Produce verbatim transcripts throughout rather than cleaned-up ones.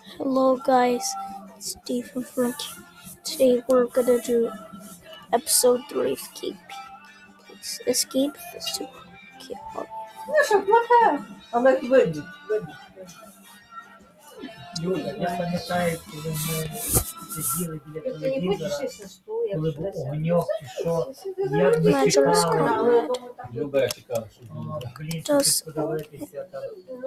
Hello guys, it's Stephen from Today we're gonna do episode three of Escape. Please escape the super okay. Наша плохая. Она их выбьет. Люда, я пам'ятаю, коли ми сиділи біля телевізора, коли був огоньок чи що, як ми Natural чекали. Люба чекала, що Блін, Just- подивитися там.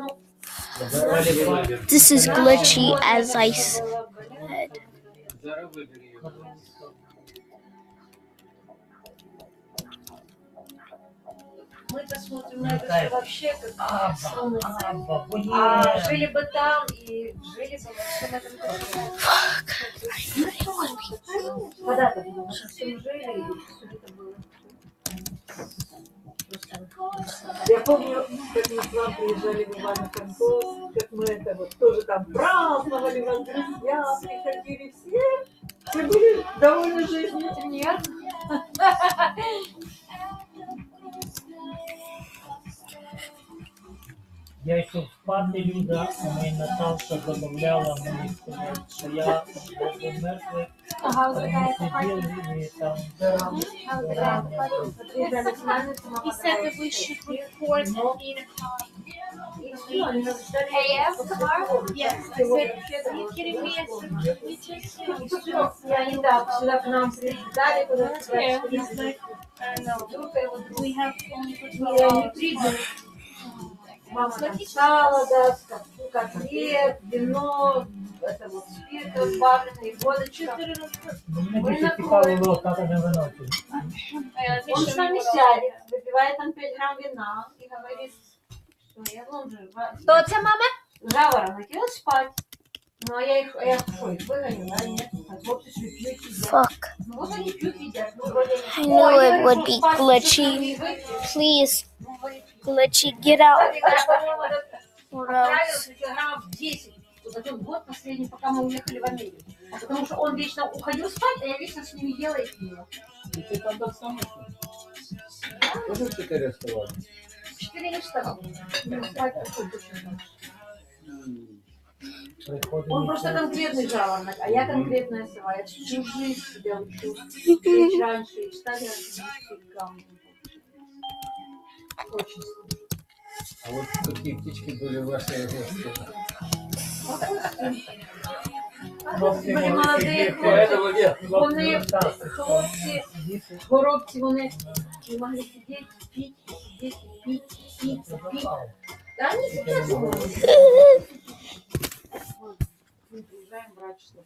This is glitchy as I said. зараз вибери його. Мы-то смотрим на это всё вообще как Аба, солнце. аба, бо є. А жили бы там и жили бы во всем этом городе. Когда-то было, во всем жили и все это было. Я помню, как мы к вам приезжали в Ивано-Франковск, как мы это вот тоже там праздновали, нас друзья приходили все. Все были довольны жизнью. Нет. Я йшов спати, Люда, а моя Наталка забавляла мені сказати, що я був мертвий, а ми сиділи і там рання. He said that we should record in A M tomorrow? Yes. I said, are you kidding me? I said, we just И они, да, сюда к нам прилетали, куда-то yeah. He's like, I don't know. We have only for twelve hours. Мама там салада, котлет, вино, это вот спирт разбавленный, водочка. Мені більше цікавило татове вино. Он с нами сядет, выпивает там пять грамм вина и говорит, что я вам же... Кто это, мама? Жаворонок, и вот спать. Ну, а я их, я что, их выгоню, да, нет? Вот ты же пьют, едят. Fuck. Ну, вот они пьют, едят. Ну, вроде I knew it would be glitchy. Please, glitchy, get out. Or else. Нравился килограммов десять. Вот этот год последний, пока мы уехали в Америку. Потому что он вечно уходил спать, а я вечно с ними ела и пила. І ти там так само? Тоже в чотири вставали? Четыре не вставал. Ну, спать такой точно. Он просто конкретный жаворонок, а я конкретная сова. Я всю жизнь себя учу. Лечь раньше и встать раньше. Очень сложно. А от такі птички були ваші гості. Были молодые хлопцы, вони хлопці, горобці, вони не могли сидеть, пить, сидеть, пить, пить, пить. Да они сидят. Мы приезжаем брать что-то.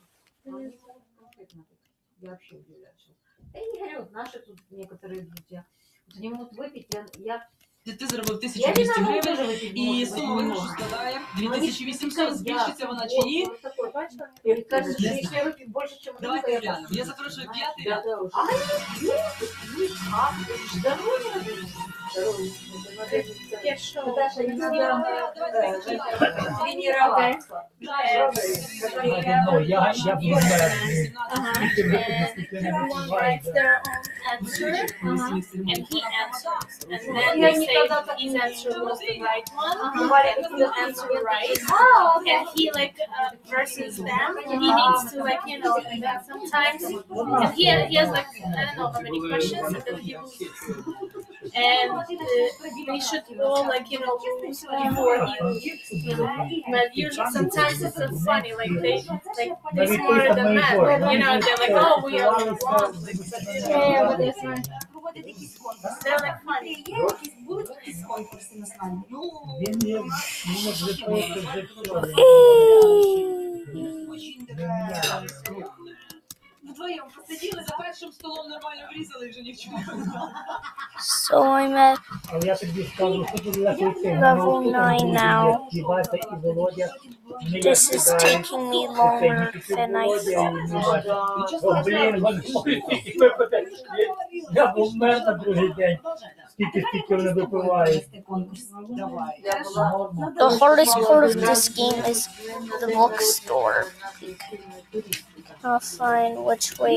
Я вообще удивляюсь. Я не говорю, вот наши тут некоторые друзья. Вот они могут выпить, я... я... Ти заробив Я тисячу не двісті знаю, гривень, тоже выпить і можно, сума не виграшу можно. складає Ну, дві тисячі вісімсот, збільшиться вона чи ні? Вот такой, бачите? Мне кажется, что если я выпью больше, чем Давайте я глянемо. Я запрошую п'ятий Да, ряд. да, а они а, здоровье. Здоровье. Yeah, sure. Наташа, не надо тренироваться. Ну, я, я був мертвий. Скільки випив, скільки не Everyone випиває. writes their own answer, and he answers. And then Я they say никогда так his не answer was the right one, Ага. and he will answer right. А, And he like uh, versus them. He needs to like you know sometimes. And he he has like I don't know how many questions, and then he will, and uh, they should all like you know lose before he you know. But usually sometimes it's so funny like they like they smarter than men, you know. They're like oh we are wrong. Yeah, but it's not. They're like funny. Він є, він є вже просто вже все. Вдвоєм посиділи за першим столом, нормально врізали і вже ні в чому. So I'm at Але я тобі скажу, що тут легко йти. Level nine now. І Вася, і Володя. Вони як This is сідають, taking me це longer тільки than I Володя, thought. і Вася. О, блін, вони випити. Я був мер на другий день. Скільки, скільки вони випивають. The hardest part of this game is the bookstore. I'll find which way.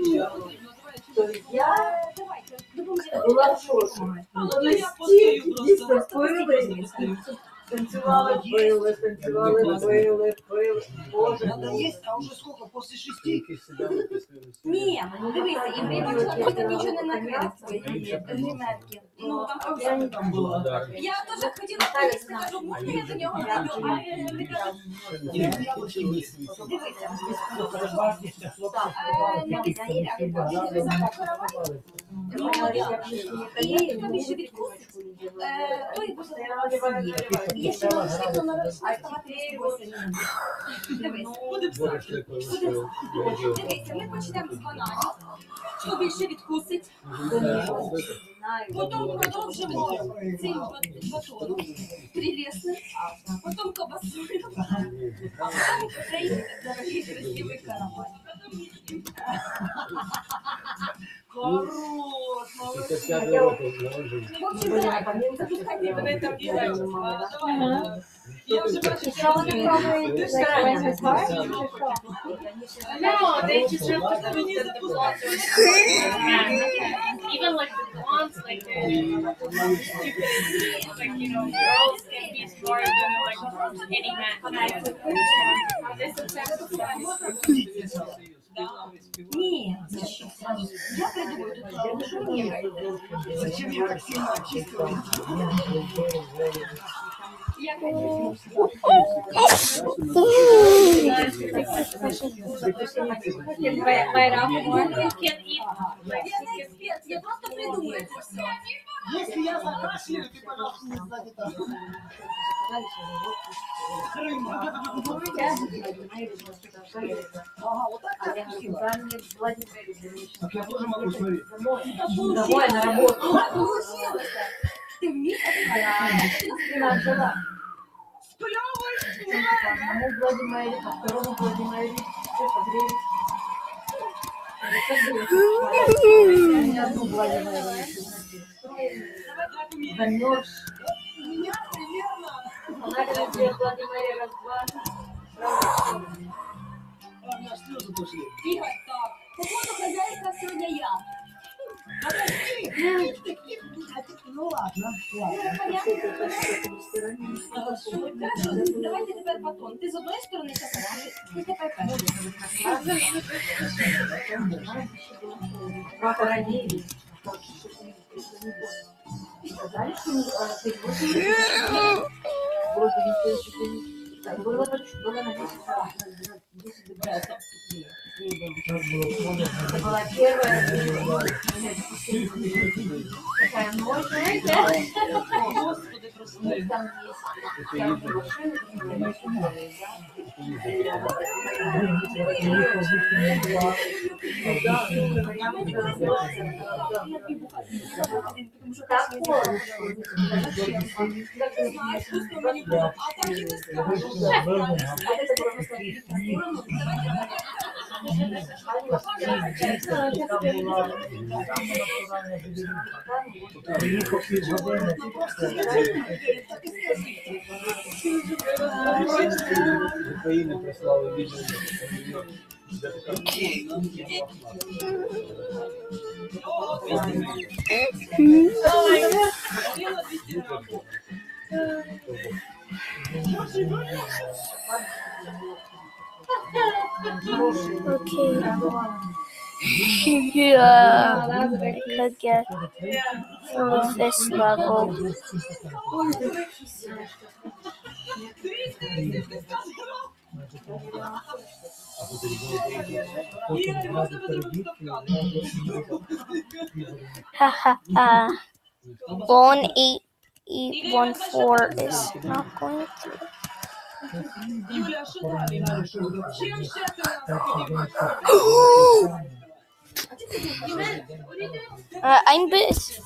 Я была в шоке. Я постою просто. Дійсно, Танцевали, пили, танцевали, пили, пили. Боже, Надоесть, а уже сколько? После шести? Ні, дивися, і ми потім нічого не накрили свої гримерки. Ну, там повсюди. Там было. Я теж хотіла поїсти, кажу, можна я до нього піду? А вони кажуть, дивися. Переважність хлопців Е, не дивися, Іля, дивися, каравай. Ну, і тобі ще відкусить. Е, той буде сидіти. І якщо воно швидко навершно, ставати вісім минут. Дивись. Дивіться, ми почнемо з бананів. Хто більше відкусить? Потім продовжимо цим батоном. Прелесно. Потім ковбасою. А потім цей дорогий красивий каравай. Хорош, п'ятдесят років народження. В общем, давай, запускайте мене там ділять. Я вже бачу, Що вони пробують? Ти ж раніше знаєш? No, they just have to put the, the blonde. Yeah. Even like the blondes, like they're stupid. Like, you know, girls can be smarter than like any man. Ні, я придумаю тут, що ні. Зачем я так сильно очистила? Байрам. You can eat like Я не експерт, я просто придумаю це все. Если я закрашиваю, ты, пожалуйста, не сзади там. Ага, вот так красиво. Так я тоже могу смотреть. давай на работу. Ти вмієш? Одному Владимире, а второму Владимире. Все погрели. Не одну Владимиру. Замерз. Меня примерно. Она говорит, где Владимире раз, два. А, у меня слезы пошли. Ігор, так. Походу, хазяйка сьогодні я. Ну ладно, ладно. Хорошо, давайте тепер батон. Ти з одної сторони катаєш, ти тепер перший. Похоронили. Сказали, что ты вроде не слышишь. Было было на десять раз. Это была первая такая ночь. Господи, просто. Там есть машины. України прислали відео. Okay. Yeah, I could get through this level. Ha ha ha. One eight eight one four is not going through. Юля, а что дали? Чем ще ти Uh, I'm busy.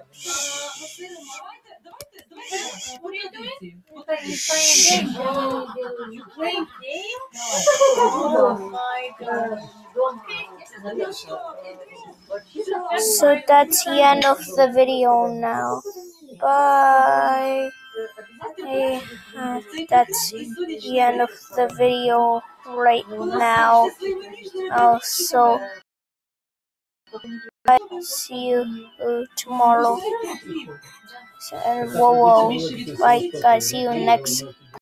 So that's the end of the video now. Bye. Hey, uh, that's the end of the video right now. Also, see you uh, tomorrow. So, whoa, whoa. Bye, guys. See you next